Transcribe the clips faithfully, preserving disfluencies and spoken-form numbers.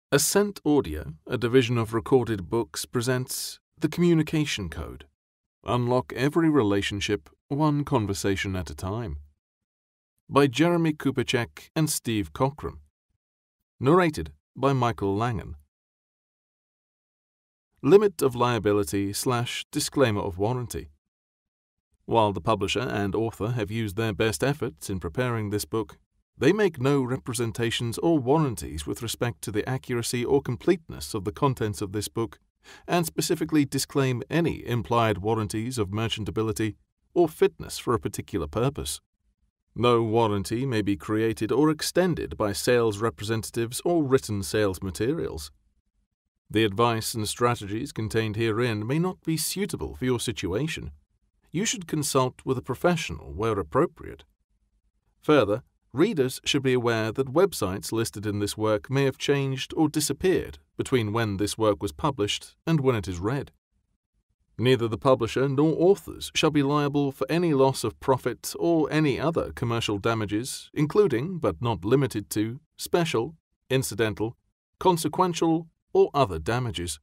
Ascent Audio, a division of Recorded Books, presents The Communication Code. Unlock every relationship, one conversation at a time. By Jeremie Kubicek and Steve Cockram. Narrated by Michael Langan. Limit of liability slash disclaimer of warranty. While the publisher and author have used their best efforts in preparing this book, they make no representations or warranties with respect to the accuracy or completeness of the contents of this book, and specifically disclaim any implied warranties of merchantability or fitness for a particular purpose. No warranty may be created or extended by sales representatives or written sales materials. The advice and strategies contained herein may not be suitable for your situation. You should consult with a professional where appropriate. Further, readers should be aware that websites listed in this work may have changed or disappeared between when this work was published and when it is read. Neither the publisher nor authors shall be liable for any loss of profit or any other commercial damages, including, but not limited to, special, incidental, consequential, or other damages.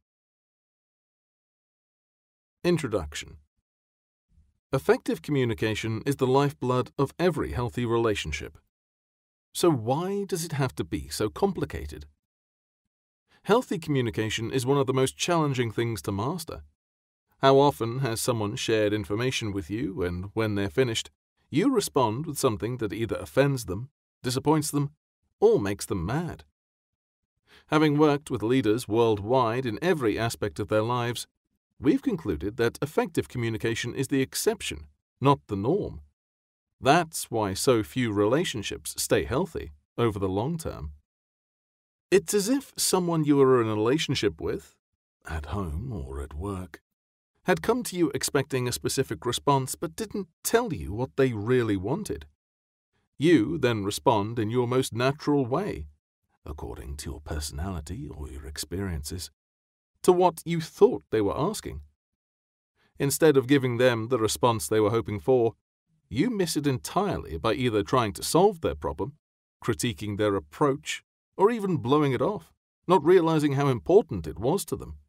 Introduction. Effective communication is the lifeblood of every healthy relationship. So why does it have to be so complicated? Healthy communication is one of the most challenging things to master. How often has someone shared information with you and when they're finished, you respond with something that either offends them, disappoints them, or makes them mad? Having worked with leaders worldwide in every aspect of their lives, we've concluded that effective communication is the exception, not the norm. That's why so few relationships stay healthy over the long term. It's as if someone you were in a relationship with, at home or at work, had come to you expecting a specific response but didn't tell you what they really wanted. You then respond in your most natural way, according to your personality or your experiences, to what you thought they were asking. Instead of giving them the response they were hoping for, you miss it entirely by either trying to solve their problem, critiquing their approach, or even blowing it off, not realizing how important it was to them.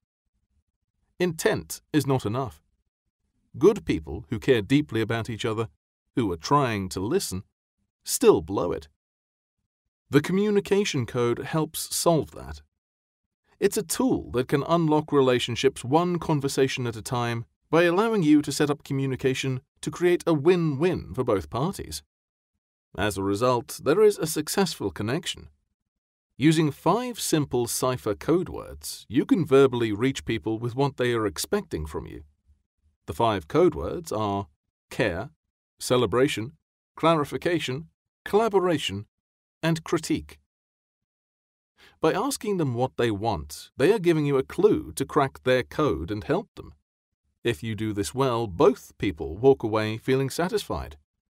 Intent is not enough. Good people who care deeply about each other, who are trying to listen, still blow it. The communication code helps solve that. It's a tool that can unlock relationships one conversation at a time by allowing you to set up communication to create a win-win for both parties. As a result, there is a successful connection. Using five simple cipher code words, you can verbally reach people with what they are expecting from you. The five code words are care, celebration, clarification, collaboration, and critique. By asking them what they want, they are giving you a clue to crack their code and help them. If you do this well, both people walk away feeling satisfied.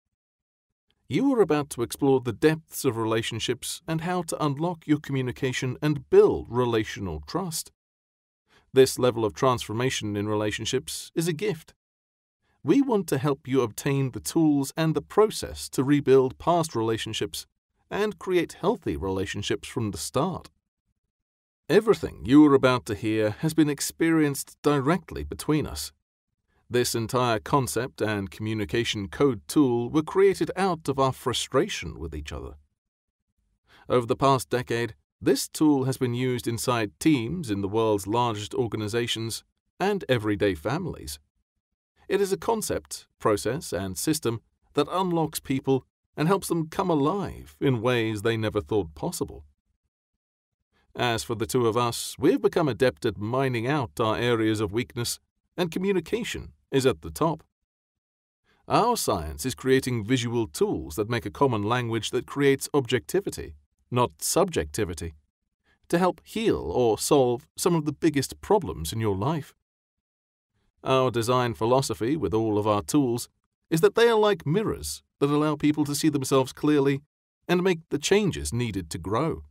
You are about to explore the depths of relationships and how to unlock your communication and build relational trust. This level of transformation in relationships is a gift. We want to help you obtain the tools and the process to rebuild past relationships and create healthy relationships from the start. Everything you are about to hear has been experienced directly between us. This entire concept and communication code tool were created out of our frustration with each other. Over the past decade, this tool has been used inside teams in the world's largest organizations and everyday families. It is a concept, process, and system that unlocks people and helps them come alive in ways they never thought possible. As for the two of us, we've become adept at mining out our areas of weakness, and communication is at the top. Our science is creating visual tools that make a common language that creates objectivity, not subjectivity, to help heal or solve some of the biggest problems in your life. Our design philosophy with all of our tools is that they are like mirrors that allow people to see themselves clearly and make the changes needed to grow.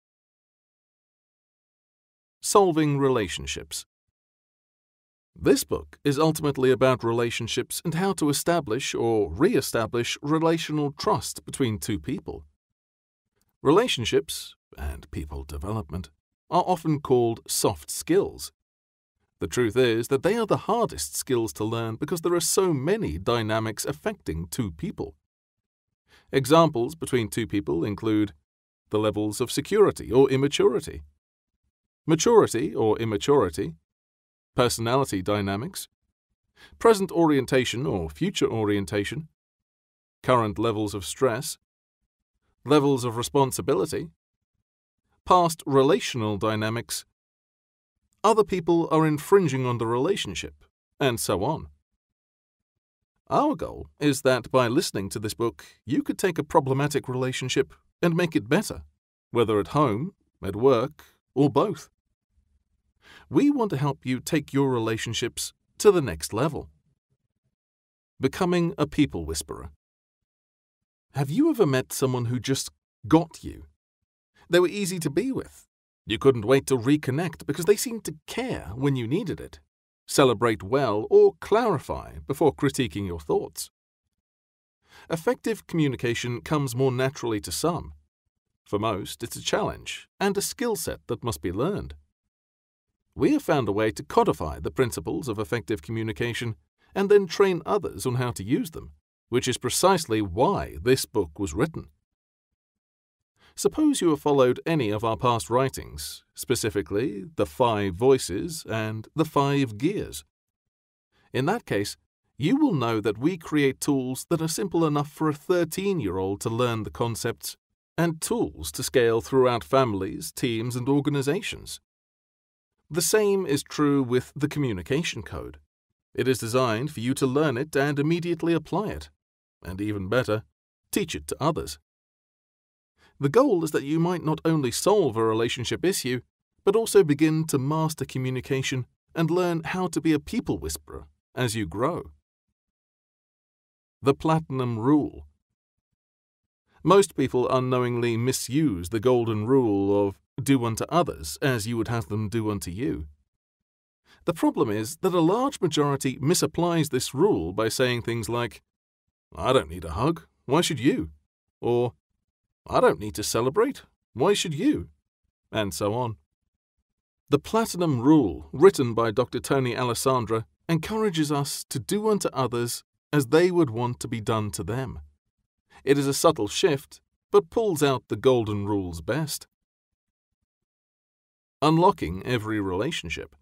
Solving relationships. This book is ultimately about relationships and how to establish or re-establish relational trust between two people. Relationships, and people development, are often called soft skills. The truth is that they are the hardest skills to learn because there are so many dynamics affecting two people. Examples between two people include the levels of security or immaturity, maturity or immaturity, personality dynamics, present orientation or future orientation, current levels of stress, levels of responsibility, past relational dynamics, other people are infringing on the relationship, and so on. Our goal is that by listening to this book, you could take a problematic relationship and make it better, whether at home, at work, or both. We want to help you take your relationships to the next level. Becoming a people whisperer. Have you ever met someone who just got you? They were easy to be with. You couldn't wait to reconnect because they seemed to care when you needed it, celebrate well, or clarify before critiquing your thoughts. Effective communication comes more naturally to some. For most, it's a challenge and a skill set that must be learned. We have found a way to codify the principles of effective communication and then train others on how to use them, which is precisely why this book was written. Suppose you have followed any of our past writings, specifically The Five Voices and The Five Gears. In that case, you will know that we create tools that are simple enough for a thirteen-year-old to learn the concepts and tools to scale throughout families, teams, and organizations. The same is true with the communication code. It is designed for you to learn it and immediately apply it, and even better, teach it to others. The goal is that you might not only solve a relationship issue, but also begin to master communication and learn how to be a people whisperer as you grow. The Platinum Rule. Most people unknowingly misuse the golden rule of do unto others as you would have them do unto you. The problem is that a large majority misapplies this rule by saying things like, I don't need a hug, why should you? Or, I don't need to celebrate, why should you? And so on. The Platinum Rule, written by Doctor Tony Alessandra, encourages us to do unto others as they would want to be done to them. It is a subtle shift, but pulls out the golden rule's best. Unlocking every relationship.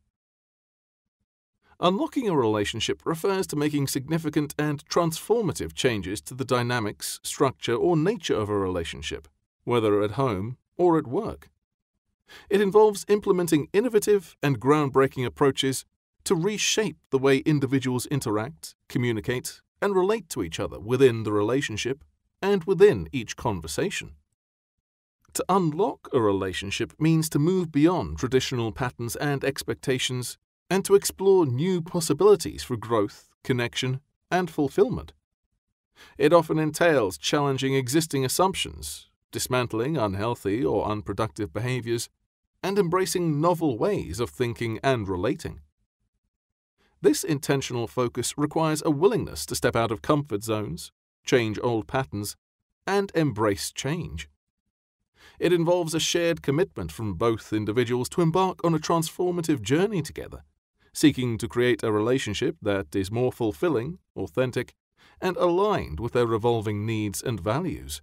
Unlocking a relationship refers to making significant and transformative changes to the dynamics, structure, or nature of a relationship, whether at home or at work. It involves implementing innovative and groundbreaking approaches to reshape the way individuals interact, communicate, and relate to each other within the relationship and within each conversation. To unlock a relationship means to move beyond traditional patterns and expectations and to explore new possibilities for growth, connection, and fulfillment. It often entails challenging existing assumptions, dismantling unhealthy or unproductive behaviors, and embracing novel ways of thinking and relating. This intentional focus requires a willingness to step out of comfort zones, change old patterns, and embrace change. It involves a shared commitment from both individuals to embark on a transformative journey together, seeking to create a relationship that is more fulfilling, authentic, and aligned with their evolving needs and values.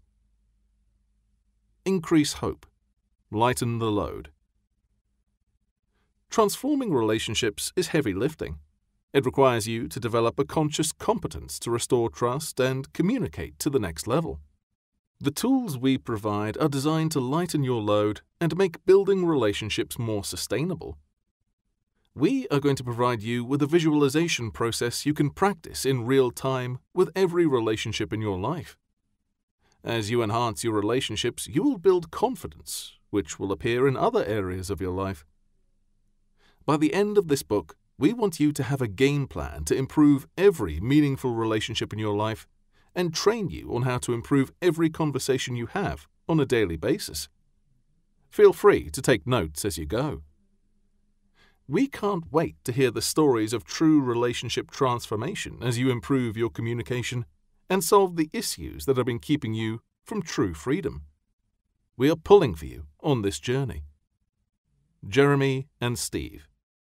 Increase hope. Lighten the load. Transforming relationships is heavy lifting. It requires you to develop a conscious competence to restore trust and communicate to the next level. The tools we provide are designed to lighten your load and make building relationships more sustainable. We are going to provide you with a visualization process you can practice in real time with every relationship in your life. As you enhance your relationships, you will build confidence, which will appear in other areas of your life. By the end of this book, we want you to have a game plan to improve every meaningful relationship in your life and train you on how to improve every conversation you have on a daily basis. Feel free to take notes as you go. We can't wait to hear the stories of true relationship transformation as you improve your communication and solve the issues that have been keeping you from true freedom. We are pulling for you on this journey. Jeremie and Steve.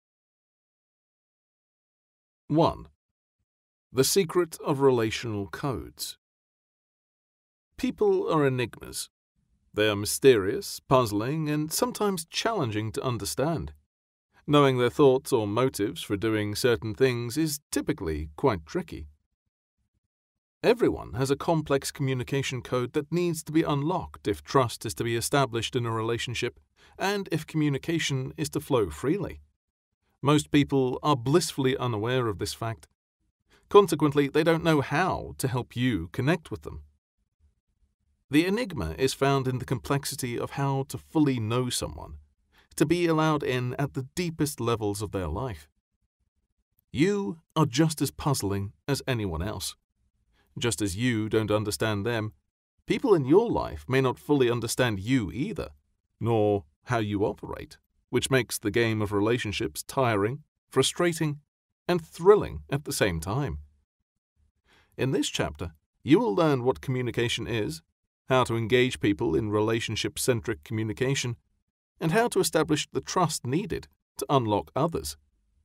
one. The secret of relational codes. People are enigmas. They are mysterious, puzzling, and sometimes challenging to understand. Knowing their thoughts or motives for doing certain things is typically quite tricky. Everyone has a complex communication code that needs to be unlocked if trust is to be established in a relationship and if communication is to flow freely. Most people are blissfully unaware of this fact. Consequently, they don't know how to help you connect with them. The enigma is found in the complexity of how to fully know someone, to be allowed in at the deepest levels of their life. You are just as puzzling as anyone else. Just as you don't understand them, people in your life may not fully understand you either, nor how you operate, which makes the game of relationships tiring, frustrating, and thrilling at the same time. In this chapter, you will learn what communication is, how to engage people in relationship-centric communication, and how to establish the trust needed to unlock others.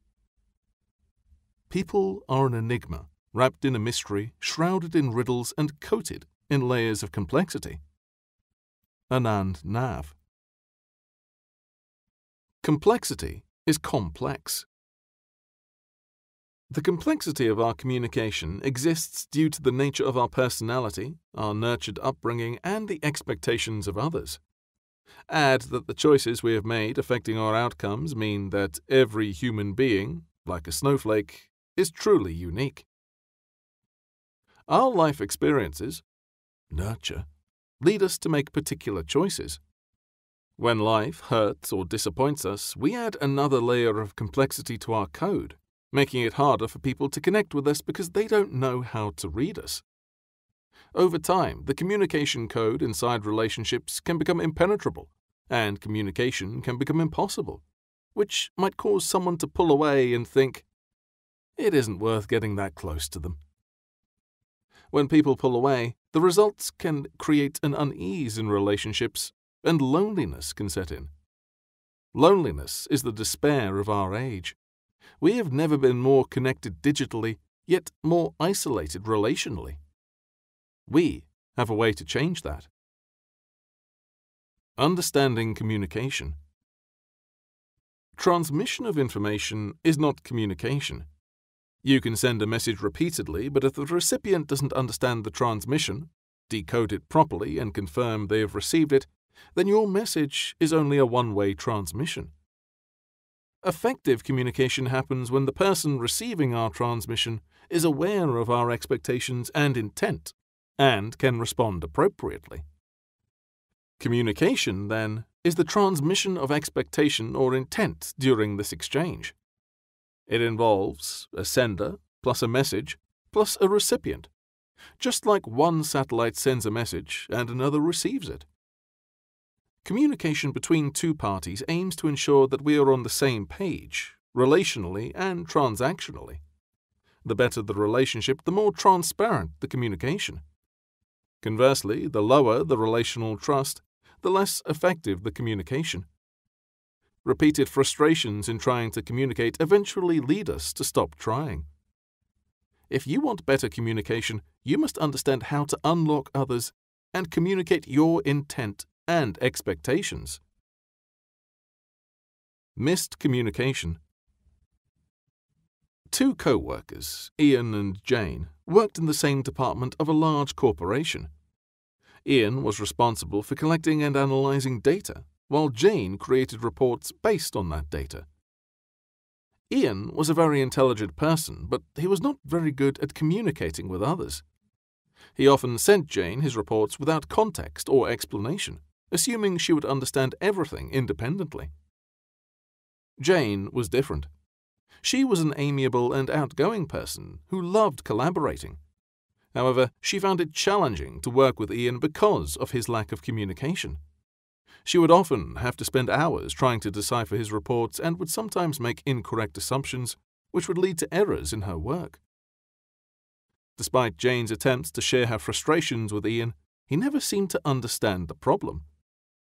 People are an enigma, wrapped in a mystery, shrouded in riddles, and coated in layers of complexity. Anand Nav. Complexity is complex. The complexity of our communication exists due to the nature of our personality, our nurtured upbringing, and the expectations of others. Add that the choices we have made affecting our outcomes mean that every human being, like a snowflake, is truly unique. Our life experiences, nurture, lead us to make particular choices. When life hurts or disappoints us, we add another layer of complexity to our code, making it harder for people to connect with us because they don't know how to read us. Over time, the communication code inside relationships can become impenetrable, and communication can become impossible, which might cause someone to pull away and think, it isn't worth getting that close to them. When people pull away, the results can create an unease in relationships, and loneliness can set in. Loneliness is the despair of our age. We have never been more connected digitally, yet more isolated relationally. We have a way to change that. Understanding communication. Transmission of information is not communication. You can send a message repeatedly, but if the recipient doesn't understand the transmission, decode it properly, and confirm they have received it, then your message is only a one-way transmission. Effective communication happens when the person receiving our transmission is aware of our expectations and intent, and can respond appropriately. Communication, then, is the transmission of expectation or intent during this exchange. It involves a sender plus a message plus a recipient, just like one satellite sends a message and another receives it. Communication between two parties aims to ensure that we are on the same page, relationally and transactionally. The better the relationship, the more transparent the communication. Conversely, the lower the relational trust, the less effective the communication. Repeated frustrations in trying to communicate eventually lead us to stop trying. If you want better communication, you must understand how to unlock others and communicate your intent and expectations. Missed communication. Two co-workers, Ian and Jane, worked in the same department of a large corporation. Ian was responsible for collecting and analyzing data, while Jane created reports based on that data. Ian was a very intelligent person, but he was not very good at communicating with others. He often sent Jane his reports without context or explanation, assuming she would understand everything independently. Jane was different. She was an amiable and outgoing person who loved collaborating. However, she found it challenging to work with Ian because of his lack of communication. She would often have to spend hours trying to decipher his reports and would sometimes make incorrect assumptions, which would lead to errors in her work. Despite Jane's attempts to share her frustrations with Ian, he never seemed to understand the problem.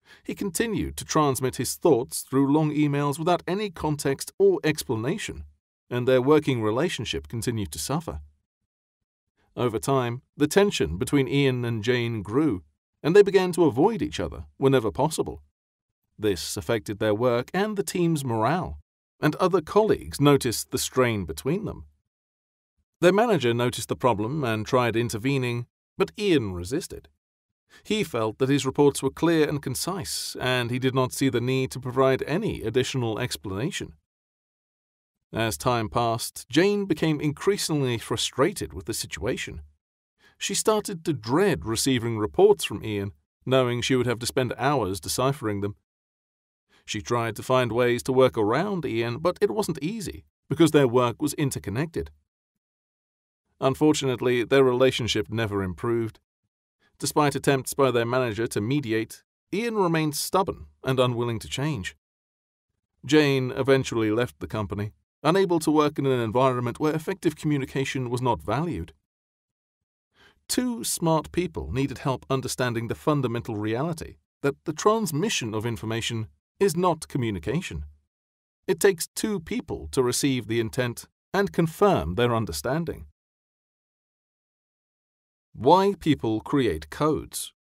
He continued to transmit his thoughts through long emails without any context or explanation, and their working relationship continued to suffer. Over time, the tension between Ian and Jane grew, and they began to avoid each other whenever possible. This affected their work and the team's morale, and other colleagues noticed the strain between them. Their manager noticed the problem and tried intervening, but Ian resisted. He felt that his reports were clear and concise, and he did not see the need to provide any additional explanation. As time passed, Jane became increasingly frustrated with the situation. She started to dread receiving reports from Ian, knowing she would have to spend hours deciphering them. She tried to find ways to work around Ian, but it wasn't easy, because their work was interconnected. Unfortunately, their relationship never improved. Despite attempts by their manager to mediate, Ian remained stubborn and unwilling to change. Jane eventually left the company, unable to work in an environment where effective communication was not valued. Two smart people needed help understanding the fundamental reality that the transmission of information is not communication. It takes two people to receive the intent and confirm their understanding. Why people create codes.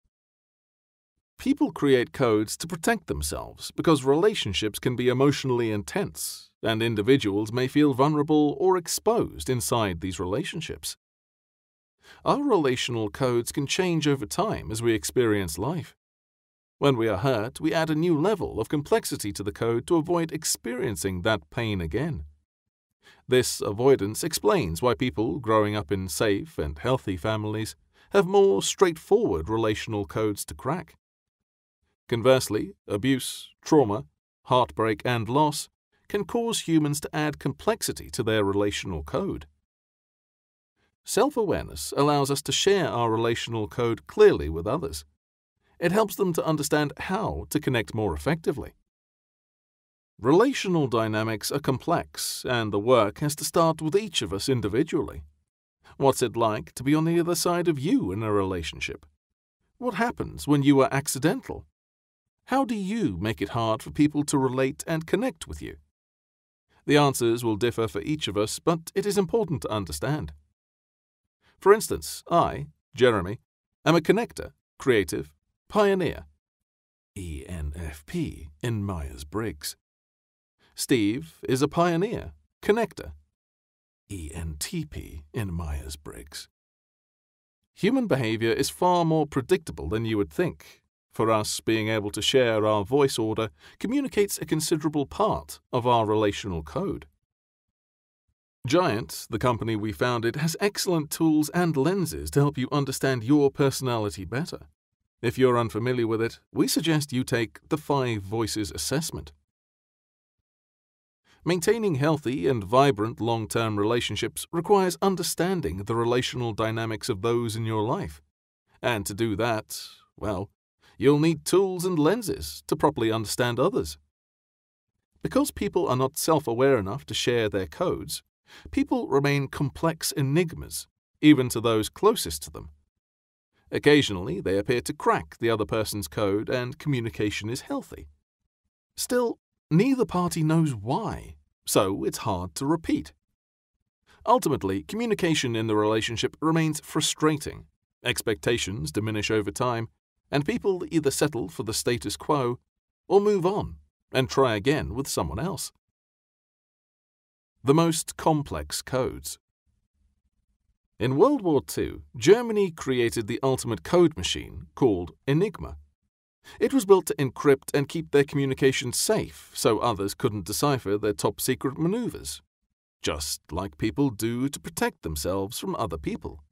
People create codes to protect themselves because relationships can be emotionally intense, and individuals may feel vulnerable or exposed inside these relationships. Our relational codes can change over time as we experience life. When we are hurt, we add a new level of complexity to the code to avoid experiencing that pain again. This avoidance explains why people growing up in safe and healthy families have more straightforward relational codes to crack. Conversely, abuse, trauma, heartbreak, and loss can cause humans to add complexity to their relational code. Self-awareness allows us to share our relational code clearly with others. It helps them to understand how to connect more effectively. Relational dynamics are complex, and the work has to start with each of us individually. What's it like to be on the other side of you in a relationship? What happens when you are accidental? How do you make it hard for people to relate and connect with you? The answers will differ for each of us, but it is important to understand. For instance, I, Jeremie, am a connector, creative, pioneer, E N F P in Myers-Briggs. Steve is a pioneer, connector, E N T P in Myers-Briggs. Human behavior is far more predictable than you would think. For us, being able to share our voice order communicates a considerable part of our relational code. Giant, the company we founded, has excellent tools and lenses to help you understand your personality better. If you're unfamiliar with it, we suggest you take the Five Voices assessment. Maintaining healthy and vibrant long-term relationships requires understanding the relational dynamics of those in your life. And to do that, well, you'll need tools and lenses to properly understand others. Because people are not self-aware enough to share their codes, people remain complex enigmas, even to those closest to them. Occasionally, they appear to crack the other person's code and communication is healthy. Still, neither party knows why, so it's hard to repeat. Ultimately, communication in the relationship remains frustrating, expectations diminish over time, and people either settle for the status quo or move on and try again with someone else. The most complex codes. In World War Two, Germany created the ultimate code machine called Enigma. It was built to encrypt and keep their communication safe so others couldn't decipher their top-secret maneuvers, just like people do to protect themselves from other people.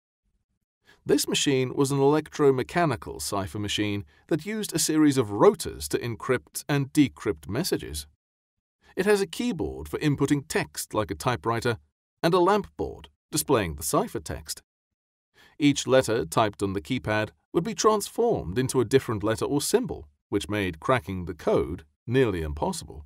This machine was an electromechanical cipher machine that used a series of rotors to encrypt and decrypt messages. It has a keyboard for inputting text like a typewriter and a lamp board displaying the ciphertext. Each letter typed on the keypad would be transformed into a different letter or symbol, which made cracking the code nearly impossible.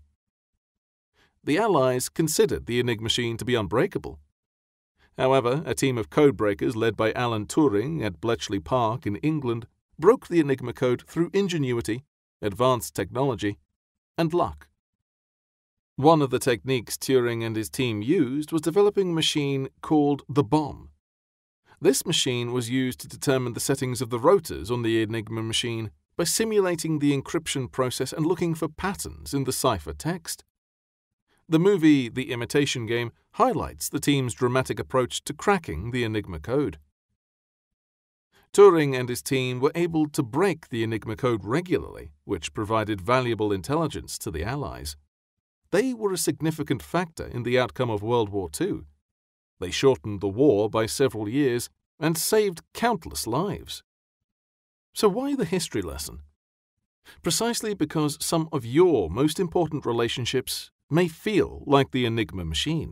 The Allies considered the Enigma machine to be unbreakable. However, a team of codebreakers led by Alan Turing at Bletchley Park in England broke the Enigma code through ingenuity advanced technology, and luck. One of the techniques Turing and his team used was developing a machine called the bomb. This machine was used to determine the settings of the rotors on the Enigma machine by simulating the encryption process and looking for patterns in the cipher text. The movie The Imitation Game highlights the team's dramatic approach to cracking the Enigma code. Turing and his team were able to break the Enigma code regularly, which provided valuable intelligence to the Allies. They were a significant factor in the outcome of World War Two. They shortened the war by several years and saved countless lives. So why the history lesson? Precisely because some of your most important relationships may feel like the Enigma machine.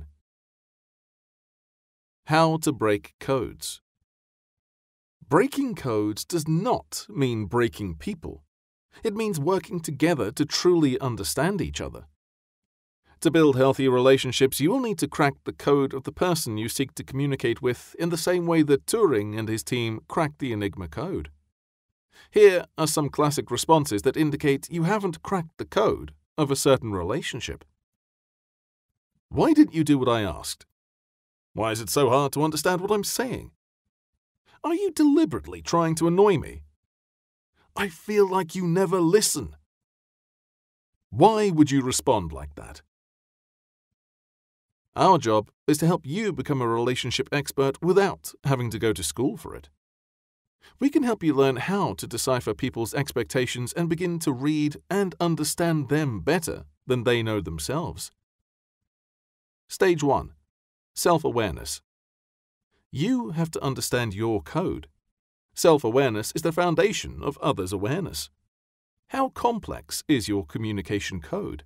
How to break codes. Breaking codes does not mean breaking people. It means working together to truly understand each other. To build healthy relationships, you will need to crack the code of the person you seek to communicate with in the same way that Turing and his team cracked the Enigma code. Here are some classic responses that indicate you haven't cracked the code of a certain relationship. Why didn't you do what I asked? Why is it so hard to understand what I'm saying? Are you deliberately trying to annoy me? I feel like you never listen. Why would you respond like that? Our job is to help you become a relationship expert without having to go to school for it. We can help you learn how to decipher people's expectations and begin to read and understand them better than they know themselves. Stage one. Self-awareness. You have to understand your code. Self-awareness is the foundation of others' awareness. How complex is your communication code?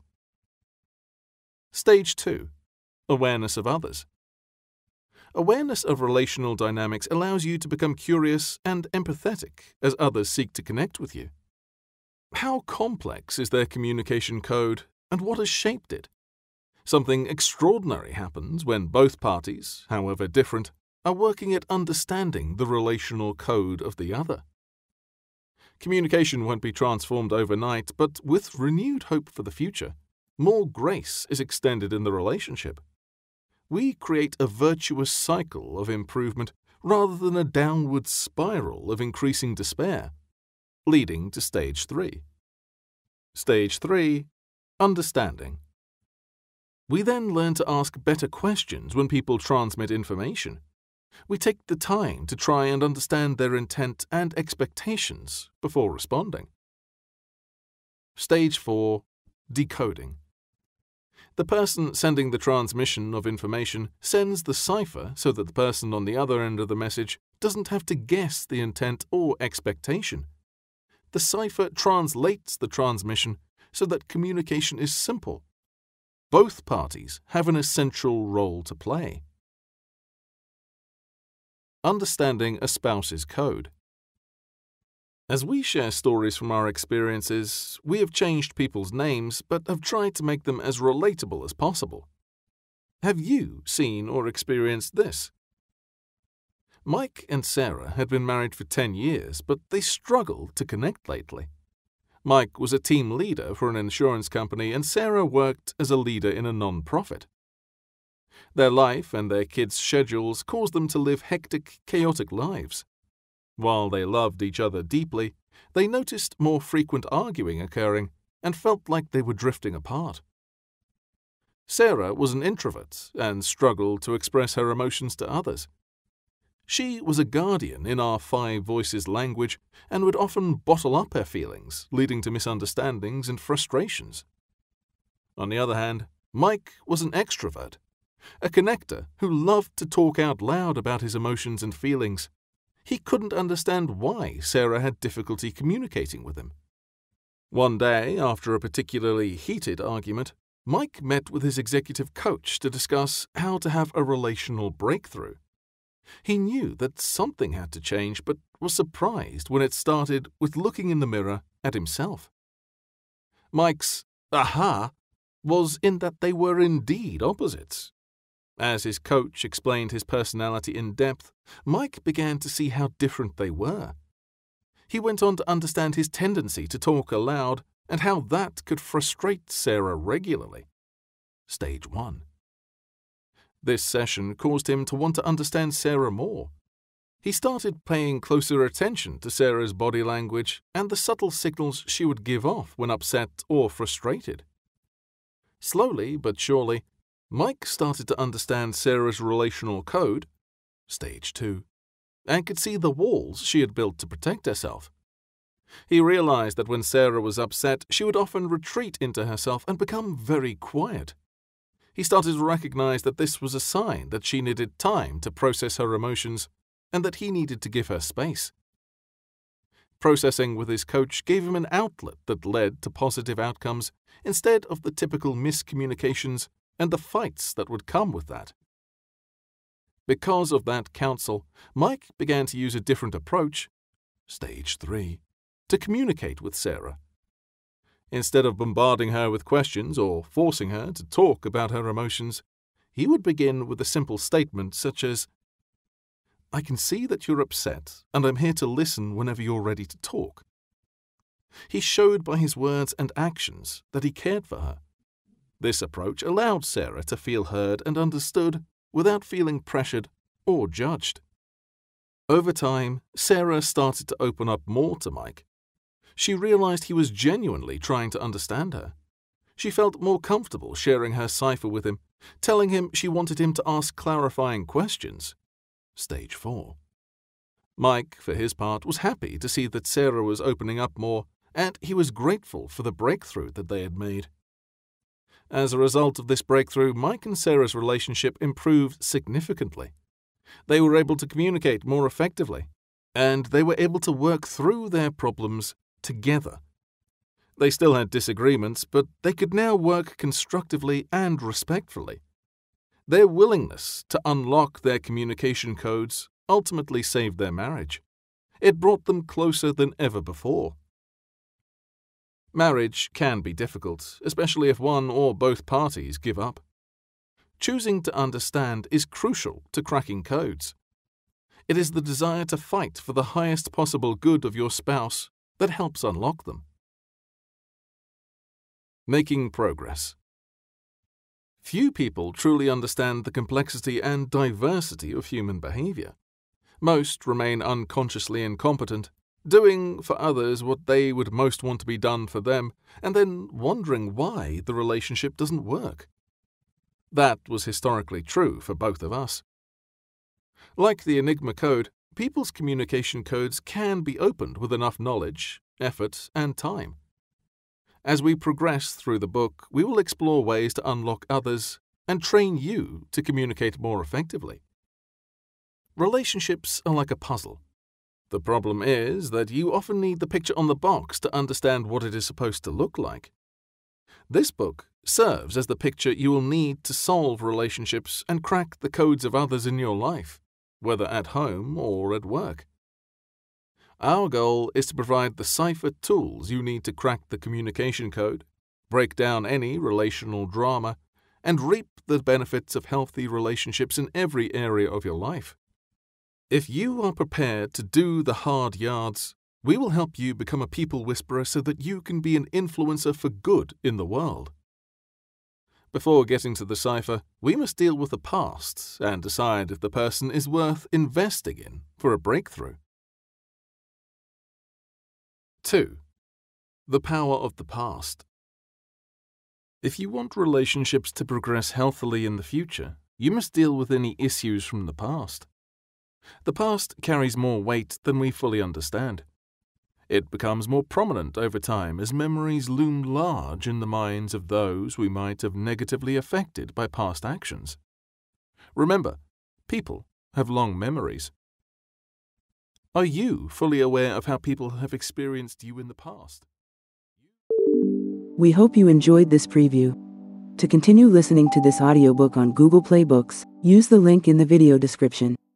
Stage two. Awareness of others. Awareness of relational dynamics allows you to become curious and empathetic as others seek to connect with you. How complex is their communication code, and what has shaped it? Something extraordinary happens when both parties, however different, are working at understanding the relational code of the other. Communication won't be transformed overnight, but with renewed hope for the future, more grace is extended in the relationship. We create a virtuous cycle of improvement rather than a downward spiral of increasing despair, leading to stage three. Stage three. Understanding. We then learn to ask better questions when people transmit information. We take the time to try and understand their intent and expectations before responding. Stage four. Decoding. The person sending the transmission of information sends the cipher so that the person on the other end of the message doesn't have to guess the intent or expectation. The cipher translates the transmission so that communication is simple. Both parties have an essential role to play. Understanding a spouse's code. As we share stories from our experiences, we have changed people's names but have tried to make them as relatable as possible. Have you seen or experienced this? Mike and Sarah had been married for ten years, but they struggled to connect lately. Mike was a team leader for an insurance company and Sarah worked as a leader in a non-profit. Their life and their kids' schedules caused them to live hectic, chaotic lives. While they loved each other deeply, they noticed more frequent arguing occurring and felt like they were drifting apart. Sarah was an introvert and struggled to express her emotions to others. She was a guardian in our five voices language and would often bottle up her feelings, leading to misunderstandings and frustrations. On the other hand, Mike was an extrovert, a connector who loved to talk out loud about his emotions and feelings. He couldn't understand why Sarah had difficulty communicating with him. One day, after a particularly heated argument, Mike met with his executive coach to discuss how to have a relational breakthrough. He knew that something had to change, but was surprised when it started with looking in the mirror at himself. Mike's aha was in that they were indeed opposites. As his coach explained his personality in depth, Mike began to see how different they were. He went on to understand his tendency to talk aloud and how that could frustrate Sarah regularly. Stage one. This session caused him to want to understand Sarah more. He started paying closer attention to Sarah's body language and the subtle signals she would give off when upset or frustrated. Slowly but surely, Mike started to understand Sarah's relational code, stage two, and could see the walls she had built to protect herself. He realized that when Sarah was upset, she would often retreat into herself and become very quiet. He started to recognize that this was a sign that she needed time to process her emotions and that he needed to give her space. Processing with his coach gave him an outlet that led to positive outcomes instead of the typical miscommunications and the fights that would come with that. Because of that counsel, Mike began to use a different approach, stage three, to communicate with Sarah. Instead of bombarding her with questions or forcing her to talk about her emotions, he would begin with a simple statement such as, "I can see that you're upset, and I'm here to listen whenever you're ready to talk." He showed by his words and actions that he cared for her. This approach allowed Sarah to feel heard and understood without feeling pressured or judged. Over time, Sarah started to open up more to Mike. She realized he was genuinely trying to understand her. She felt more comfortable sharing her cipher with him, telling him she wanted him to ask clarifying questions. Stage four. Mike, for his part, was happy to see that Sarah was opening up more, and he was grateful for the breakthrough that they had made. As a result of this breakthrough, Mike and Sarah's relationship improved significantly. They were able to communicate more effectively, and they were able to work through their problems together. They still had disagreements, but they could now work constructively and respectfully. Their willingness to unlock their communication codes ultimately saved their marriage. It brought them closer than ever before. Marriage can be difficult, especially if one or both parties give up. Choosing to understand is crucial to cracking codes. It is the desire to fight for the highest possible good of your spouse that helps unlock them. Making progress. Few people truly understand the complexity and diversity of human behavior. Most remain unconsciously incompetent, doing for others what they would most want to be done for them, and then wondering why the relationship doesn't work. That was historically true for both of us. Like the Enigma code, people's communication codes can be opened with enough knowledge, effort, and time. As we progress through the book, we will explore ways to unlock others and train you to communicate more effectively. Relationships are like a puzzle. The problem is that you often need the picture on the box to understand what it is supposed to look like. This book serves as the picture you will need to solve relationships and crack the codes of others in your life, whether at home or at work. Our goal is to provide the cipher tools you need to crack the communication code, break down any relational drama, and reap the benefits of healthy relationships in every area of your life. If you are prepared to do the hard yards, we will help you become a people whisperer so that you can be an influencer for good in the world. Before getting to the cipher, we must deal with the past and decide if the person is worth investing in for a breakthrough. two. The power of the past. If you want relationships to progress healthily in the future, you must deal with any issues from the past. The past carries more weight than we fully understand. It becomes more prominent over time as memories loom large in the minds of those we might have negatively affected by past actions. Remember, people have long memories. Are you fully aware of how people have experienced you in the past? We hope you enjoyed this preview. To continue listening to this audiobook on Google Play Books, use the link in the video description.